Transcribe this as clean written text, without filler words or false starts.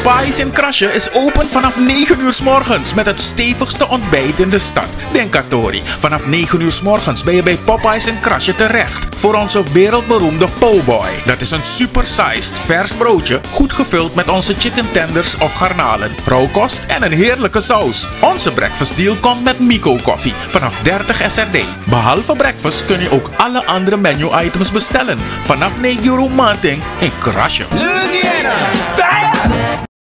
Popeyes in Krasje is open vanaf 9 uur 's morgens met het stevigste ontbijt in de stad. Denkatori. Vanaf 9 uur 's morgens ben je bij Popeyes in Krasje terecht voor onze wereldberoemde po' boy. Dat is een super-sized vers broodje, goed gevuld met onze chicken tenders of garnalen, rauwkost en een heerlijke saus. Onze breakfast deal komt met Miko koffie vanaf 30 SRD. Behalve breakfast kun je ook alle andere menu items bestellen vanaf €9 maanding in Krasje. Louisiana!